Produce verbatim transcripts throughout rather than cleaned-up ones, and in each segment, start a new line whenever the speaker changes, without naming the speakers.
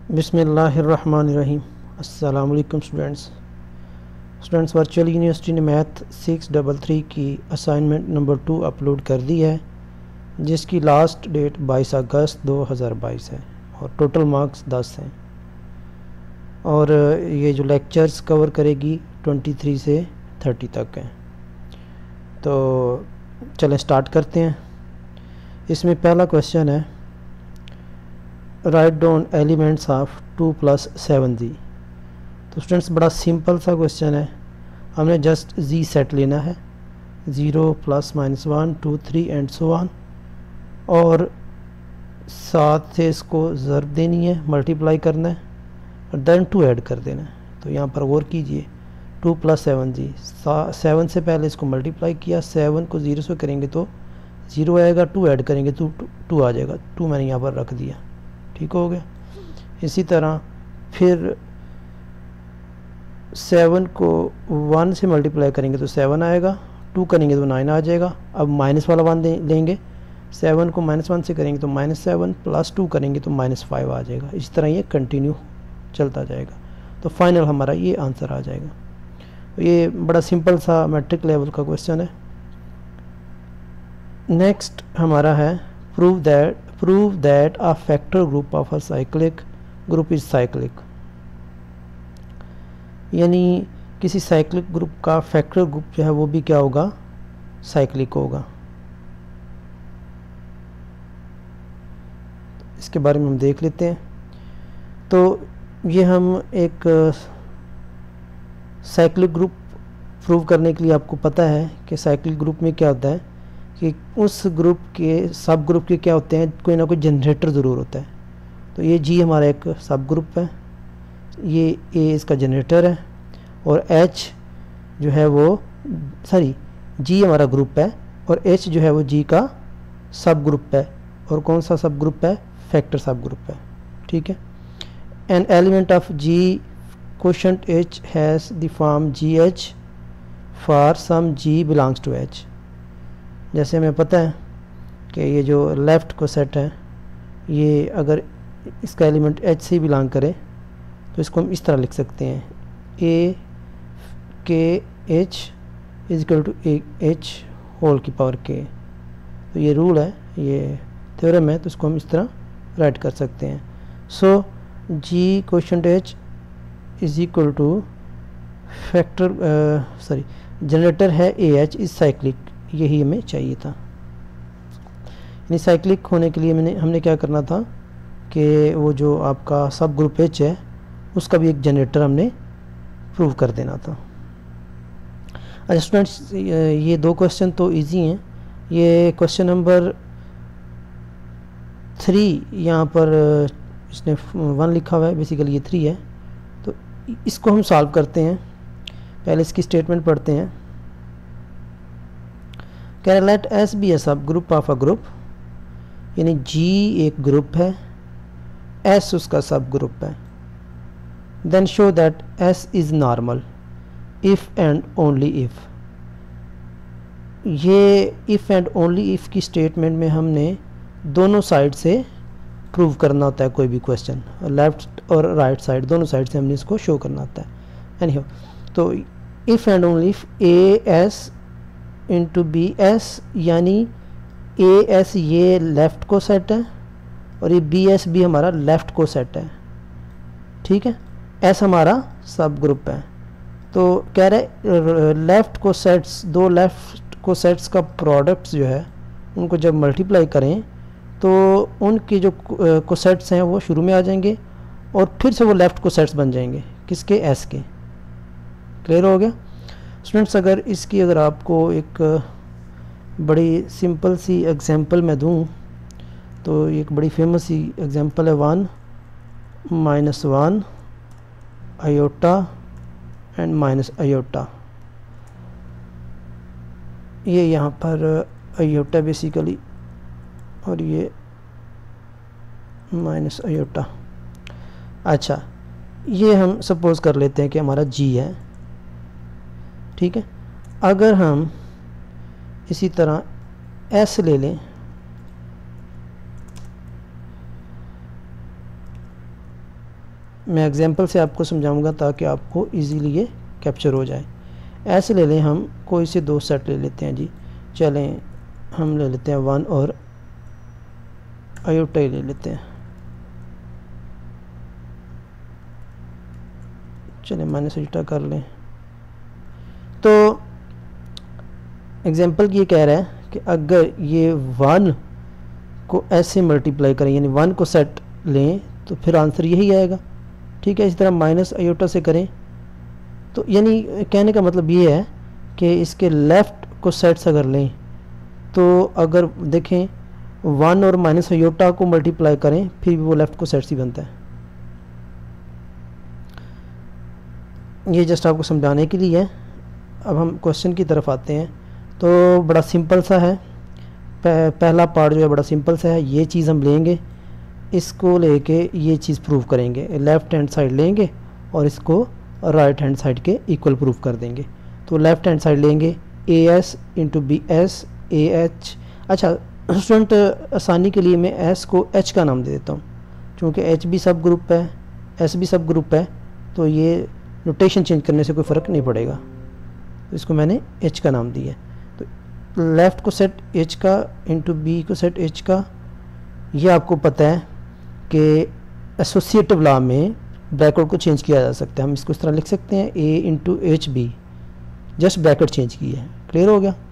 बिस्मिल्लाहिर्रहमानिर्रहीम। अस्सलाम वालेकुम स्टूडेंट्स स्टूडेंट्स वर्चुअल यूनिवर्सिटी ने मैथ सिक्स डबल थ्री की असाइनमेंट नंबर टू अपलोड कर दी है, जिसकी लास्ट डेट बाईस अगस्त दो हज़ार बाईस है और टोटल मार्क्स दस हैं। और ये जो लेक्चर्स कवर करेगी तेईस से तीस तक हैं। तो चलें स्टार्ट करते हैं। इसमें पहला क्वेश्चन है, write down elements of two plus seven G. तो स्टूडेंट्स बड़ा सिंपल सा क्वेश्चन है, हमने जस्ट जी सेट लेना है, zero plus minus one two three and so on, और सात से इसको ज़र्ब देनी है, मल्टीप्लाई करना है और देन टू ऐड कर देना है। तो यहाँ पर गौर कीजिए, two plus seven G, seven से पहले इसको मल्टीप्लाई किया, सेवन को ज़ीरो से करेंगे तो ज़ीरो आएगा, टू ऐड करेंगे तो टू आ जाएगा, टू मैंने यहाँ पर रख दिया, ठीक हो गया। इसी तरह फिर सेवन को वन से मल्टीप्लाई करेंगे तो सेवन आएगा, टू करेंगे तो नाइन आ जाएगा। अब माइनस वाला वन लेंगे, सेवन को माइनस वन से करेंगे तो माइनस सेवन, प्लस टू करेंगे तो माइनस फाइव आ जाएगा। इस तरह ये कंटिन्यू चलता जाएगा, तो फाइनल हमारा ये आंसर आ जाएगा। तो ये बड़ा सिंपल सा मैट्रिक लेवल का क्वेश्चन है। नेक्स्ट हमारा है, prove that prove that a factor group of a cyclic group is cyclic. यानी किसी साइक्लिक ग्रुप का फैक्टर ग्रुप जो है वो भी क्या होगा, साइक्लिक होगा। इसके बारे में हम देख लेते हैं। तो ये हम एक साइक्लिक ग्रुप प्रूव करने के लिए, आपको पता है कि साइक्लिक ग्रुप में क्या होता है कि उस ग्रुप के सब ग्रुप के क्या होते हैं, कोई ना कोई जनरेटर ज़रूर होता है। तो ये जी हमारा एक सब ग्रुप है, ये ए इसका जनरेटर है, और एच जो है वो सॉरी जी हमारा ग्रुप है, और एच जो है वो जी का सब ग्रुप है। और कौन सा सब ग्रुप है, फैक्टर सब ग्रुप है, ठीक है। An element of G quotient H has the form G H for some G belongs to H. जैसे हमें पता है कि ये जो लेफ़्ट को सेट है, ये अगर इसका एलिमेंट एच से बिलोंग करे तो इसको हम इस तरह लिख सकते हैं, A K H is equal to A H whole की पावर के। तो ये रूल है, ये थ्योरम है, तो इसको हम इस तरह राइट कर सकते हैं। So G quotient H is equal to factor sorry generator है ए एच इज साइक्लिक, यही हमें चाहिए था। यानी साइक्लिक होने के लिए मैंने हमने क्या करना था कि वो जो आपका सब ग्रुप एच है उसका भी एक जनरेटर हमने प्रूव कर देना था। अच्छा स्टूडेंट्स, ये दो क्वेश्चन तो इजी हैं। ये क्वेश्चन नंबर थ्री यहाँ पर इसने वन लिखा हुआ है, बेसिकली ये थ्री है। तो इसको हम सॉल्व करते हैं। पहले इसकी स्टेटमेंट पढ़ते हैं। कह रहे लेट एस बी ए सब ग्रुप ऑफ अ ग्रुप, यानी जी एक ग्रुप है, एस उसका सब ग्रुप है। Then show that S is normal if and only if. ये इफ एंड ओनली इफ की स्टेटमेंट में हमने दोनों साइड से प्रूव करना होता है कोई भी क्वेश्चन, लेफ्ट और राइट साइड दोनों साइड से हमने इसको शो करना होता है। एनी तो if and only if A S into B S, यानी ए एस ये लेफ़्ट को सेट है और ये बी एस भी हमारा लेफ़्ट को सेट है, ठीक है। एस हमारा सब ग्रुप है। तो कह रहे लेफ़्ट को सेट्स, दो लेफ़्ट को सेट्स का प्रोडक्ट्स जो है उनको जब मल्टीप्लाई करें तो उनकी जो को सेट्स हैं वो शुरू में आ जाएंगे और फिर से वो लेफ़्ट को सेट्स बन जाएंगे, किसके, एस के। क्लियर हो गया स्टूडेंट्स। अगर इसकी अगर आपको एक बड़ी सिंपल सी एग्जांपल मैं दूं तो एक बड़ी फेमस सी एग्जांपल है, one minus one iota and minus iota. ये यहाँ पर आयोटा बेसिकली और ये माइनस आयोटा। अच्छा, ये हम सपोज कर लेते हैं कि हमारा जी है, ठीक है। अगर हम इसी तरह एस ले लें, मैं एग्जांपल से आपको समझाऊंगा ताकि आपको इजीली ये कैप्चर हो जाए। ऐसे ले लें, हम कोई से दो सेट ले लेते हैं जी। चलें हम ले लेते हैं वन और आयोटा ले लेते हैं। चलें माइनस आयोटा कर लें। तो एग्जांपल ये कह रहा है कि अगर ये वन को ऐसे मल्टीप्लाई करें, यानी वन को सेट लें, तो फिर आंसर यही आएगा। ठीक है, इस तरह माइनस आयोटा से करें तो यानी कहने का मतलब ये है कि इसके लेफ़्ट को सेट्स अगर लें तो अगर देखें वन और माइनस आयोटा को मल्टीप्लाई करें फिर भी वो लेफ़्ट को सेट्स ही बनता है। ये जस्ट आपको समझाने के लिए है। अब हम क्वेश्चन की तरफ आते हैं। तो बड़ा सिंपल सा है, पहला पार्ट जो है बड़ा सिंपल सा है। ये चीज़ हम लेंगे, इसको लेके ये चीज़ प्रूव करेंगे। लेफ़्ट हैंड साइड लेंगे और इसको राइट हैंड साइड के इक्वल प्रूफ कर देंगे। तो लेफ़्ट हैंड साइड लेंगे A S into B S A H. अच्छा स्टूडेंट, आसानी के लिए मैं एस को एच का नाम दे देता हूँ, क्योंकि एच भी सब ग्रुप है, एस भी सब ग्रुप है, तो ये नोटेशन चेंज करने से कोई फ़र्क नहीं पड़ेगा। तो इसको मैंने एच का नाम दिया। तो लेफ़्ट को सेट एच का इंटू बी को सेट एच का। ये आपको पता है कि एसोसिएटिव लॉ में ब्रैकेट को चेंज किया जा सकता है। हम इसको इस तरह लिख सकते हैं A into H B, just bracket change की है। क्लियर हो गया।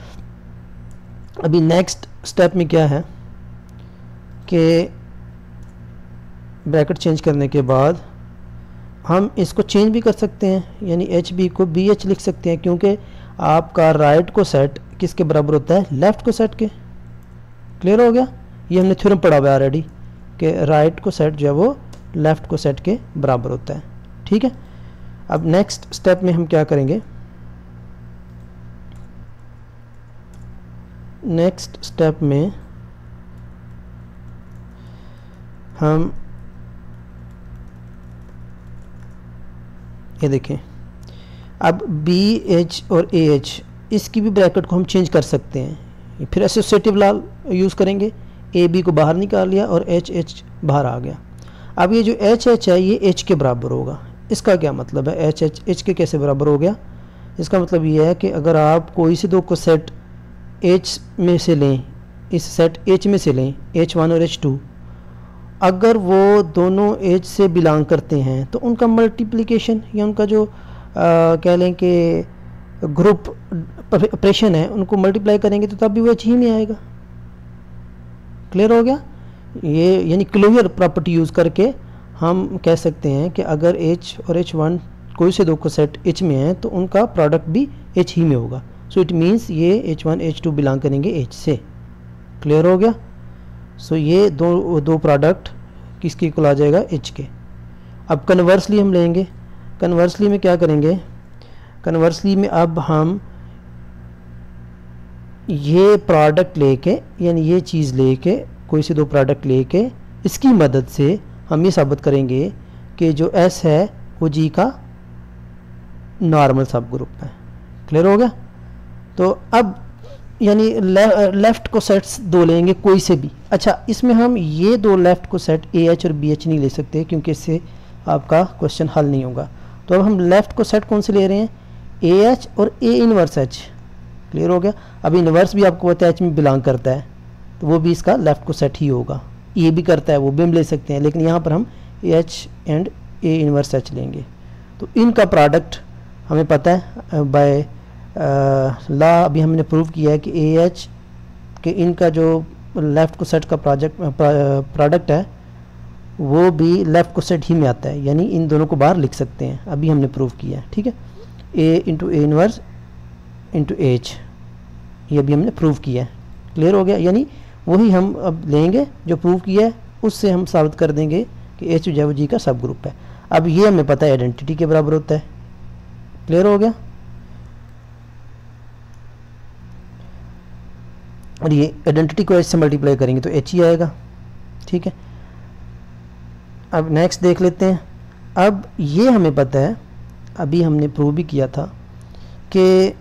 अभी नेक्स्ट स्टेप में क्या है कि ब्रैकेट चेंज करने के बाद हम इसको चेंज भी कर सकते हैं, यानी एच बी को बी एच लिख सकते हैं, क्योंकि आपका राइट को सेट किसके बराबर होता है, लेफ़्ट को सेट के। क्लियर हो गया। ये हमने थ्योरम पढ़ा हुआ है ऑलरेडी कि राइट को सेट जो है वो लेफ़्ट को सेट के बराबर होता है। ठीक है। अब नेक्स्ट स्टेप में हम क्या करेंगे, नेक्स्ट स्टेप में हम ये देखें, अब बी एच और ए एच इसकी भी ब्रैकेट को हम चेंज कर सकते हैं। फिर एसोसिएटिव लॉ यूज़ करेंगे, ए बी को बाहर निकाल लिया और एच एच बाहर आ गया। अब ये जो एच एच है ये एच के बराबर होगा। इसका क्या मतलब है, एच एच एच के कैसे बराबर हो गया? इसका मतलब ये है कि अगर आप कोई से दो को सेट एच में से लें, इस सेट एच में से लें, एच वन और एच टू, अगर वो दोनों एच से बिलोंग करते हैं तो उनका मल्टीप्लिकेशन या उनका जो आ, कह लें कि ग्रुप ऑपरेशन है, उनको मल्टीप्लाई करेंगे तो तब भी वो एच ही में आएगा। क्लियर हो गया। ये यानी क्लोजर प्रॉपर्टी यूज़ करके हम कह सकते हैं कि अगर एच और एच वन कोई से दो को सेट एच में है तो उनका प्रोडक्ट भी एच ही में होगा। सो इट मीन्स ये H one H two belong करेंगे एच से। क्लियर हो गया। सो so, ये दो दो प्रोडक्ट किसके इक्वल आ जाएगा, एच के। अब कन्वर्सली हम लेंगे, कन्वर्सली में क्या करेंगे, कन्वर्सली में अब हम ये प्रोडक्ट लेके यानी ये चीज़ लेके कोई से दो प्रोडक्ट लेके इसकी मदद से हम ये साबित करेंगे कि जो एस है वो जी का नॉर्मल सब ग्रुप है। क्लियर हो गया। तो अब यानी ले, लेफ़्ट को सेट्स दो लेंगे कोई से भी। अच्छा, इसमें हम ये दो लेफ़्ट को सेट ए एच और बी एच नहीं ले सकते क्योंकि इससे आपका क्वेश्चन हल नहीं होगा। तो अब हम लेफ़्ट को सेट कौन से ले रहे हैं, ए एच और ए इनवर्स एच। क्लियर हो गया। अब इनवर्स भी आपको पता है एच में बिलोंग करता है, तो वो भी इसका लेफ़्ट को सेट ही होगा। ये भी करता है, वो भी हम ले सकते हैं, लेकिन यहाँ पर हम H and A inverse H लेंगे। तो इनका प्रोडक्ट हमें पता है बाय ला, अभी हमने प्रूव किया है कि ए एच के इनका जो लेफ़्ट को सेट का प्रोजेक्ट प्रोडक्ट है वो भी लेफ़्ट को सेट ही में आता है, यानी इन दोनों को बाहर लिख सकते हैं। अभी हमने प्रूव किया है। ठीक है। A into A inverse into H, ये भी हमने प्रूव किया है। क्लियर हो गया। यानी वही हम अब लेंगे जो प्रूव किया है, उससे हम साबित कर देंगे कि एच जो है वो जी का सब ग्रुप है। अब ये हमें पता है आइडेंटिटी के बराबर होता है। क्लियर हो गया। और ये आइडेंटिटी को एच से मल्टीप्लाई करेंगे तो एच ही आएगा। ठीक है। अब नेक्स्ट देख लेते हैं। अब ये हमें पता है, अभी हमने प्रूव भी किया था कि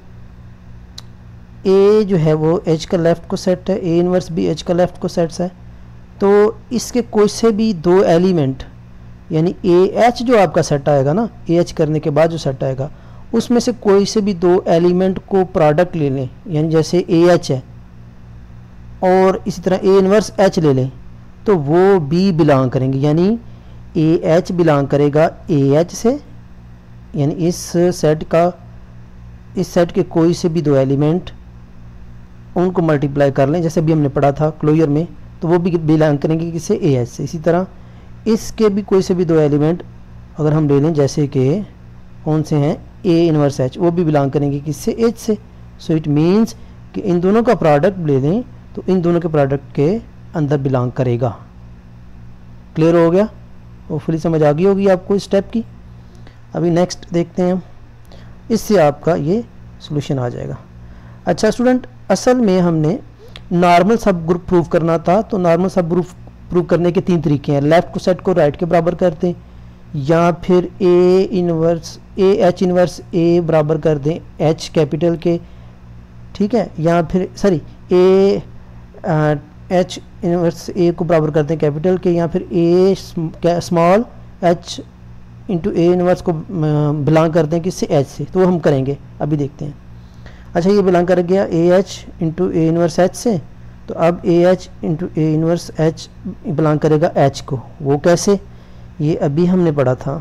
ए जो है वो एच का लेफ़्ट को सेट है, ए इनवर्स भी एच का लेफ़्ट को सेट्स है। तो इसके कोई से भी दो एलिमेंट यानी ए एच जो आपका सेट आएगा ना, ए एच करने के बाद जो सेट आएगा उसमें से कोई से भी दो एलिमेंट को प्रोडक्ट ले लें, यानी जैसे ए एच है और इसी तरह ए इनवर्स एच ले लें, तो वो बी बिलोंग करेंगे, यानी ए एच बिलोंग करेगा ए एच से, यानी इस सेट का इस सेट के कोई से भी दो एलिमेंट उनको मल्टीप्लाई कर लें, जैसे भी हमने पढ़ा था क्लोजर में, तो वो भी बिलोंग करेंगे किससे, ए एच से। इसी तरह इसके भी कोई से भी दो एलिमेंट अगर हम ले लें, जैसे कि कौन से हैं, ए इनवर्स एच, वो भी बिलोंग करेंगे किससे, एच से। सो इट मीन्स कि इन दोनों का प्रोडक्ट ले लें तो इन दोनों के प्रोडक्ट के अंदर बिलोंग करेगा। क्लियर हो गया? वो फुली समझ आ गई होगी आपको इस स्टेप की। अभी नेक्स्ट देखते हैं, इससे आपका ये सॉल्यूशन आ जाएगा। अच्छा स्टूडेंट, असल में हमने नॉर्मल सब ग्रुप प्रूव करना था, तो नॉर्मल सब ग्रुप प्रूव करने के तीन तरीके हैं। लेफ्ट को सेट को राइट के बराबर कर दें, या फिर A inverse A H inverse A बराबर कर दें एच कैपिटल के, ठीक है, या फिर sorry A H inverse A को बराबर कर दें कैपिटल के, या फिर A small H into A inverse को बिलोंग कर दें किससे, एच से। तो वो हम करेंगे, अभी देखते हैं। अच्छा, ये बिलोंग कर गया A H into A inverse H से, तो अब A H into A inverse H belong करेगा एच को। वो कैसे, ये अभी हमने पढ़ा था।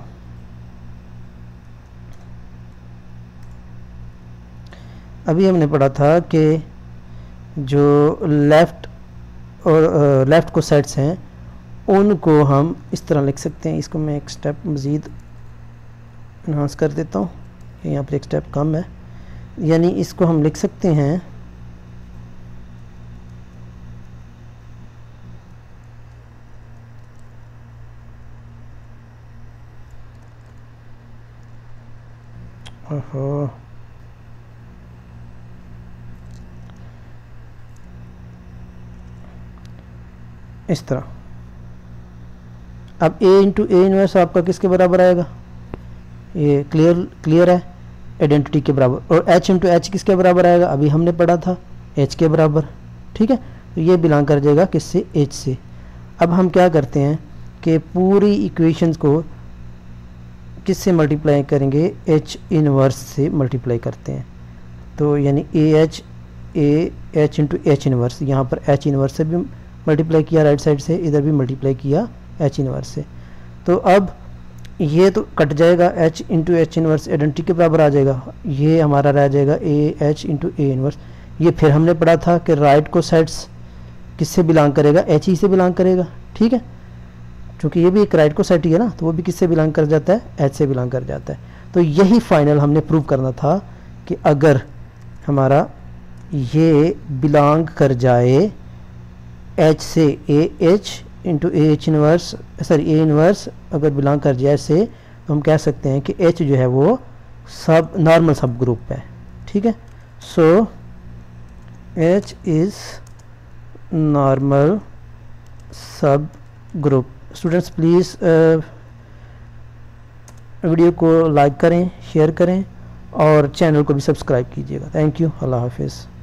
अभी हमने पढ़ा था कि जो लेफ़्ट और लेफ़्ट को सेट्स हैं उनको हम इस तरह लिख सकते हैं। इसको मैं एक स्टेप मज़ीद इन्हांस कर देता हूँ, यहाँ पर एक स्टेप कम है, यानी इसको हम लिख सकते हैं ओहो इस तरह। अब a इंटू ए इनवर्स आपका किसके बराबर आएगा, ये क्लियर क्लियर है, आइडेंटिटी के बराबर। और h इंटू एच किसके बराबर आएगा, अभी हमने पढ़ा था h के बराबर, ठीक है। तो ये बिलोंग कर जाएगा किससे, h से। अब हम क्या करते हैं कि पूरी इक्वेशंस को किससे मल्टीप्लाई करेंगे, h इनवर्स से मल्टीप्लाई करते हैं। तो यानी A H A H into H inverse, यहाँ पर h इनवर्स से भी मल्टीप्लाई किया राइट साइड से, इधर भी मल्टीप्लाई किया h इनवर्स से। तो अब ये तो कट जाएगा, h into H inverse identity के बराबर आ जाएगा, ये हमारा रह जाएगा A H into A inverse. ये फिर हमने पढ़ा था कि राइट को सेट्स किससे बिलोंग करेगा, एच ही से बिलोंग करेगा, ठीक है, क्योंकि ये भी एक राइट को सेट ही है ना, तो वो भी किससे बिलोंग कर जाता है, एच से बिलोंग कर जाता है। तो यही फाइनल हमने प्रूव करना था कि अगर हमारा ये बिलोंग कर जाए एच से, A H into A H inverse sorry A inverse अगर बिलोंग कर जाए से, तो हम कह सकते हैं कि एच जो है वो सब नॉर्मल सब ग्रुप है, ठीक है। So H is normal subgroup. Students please video को लाइक करें, शेयर करें और चैनल को भी सब्सक्राइब कीजिएगा। थैंक यू, अल्लाह हाफिज़।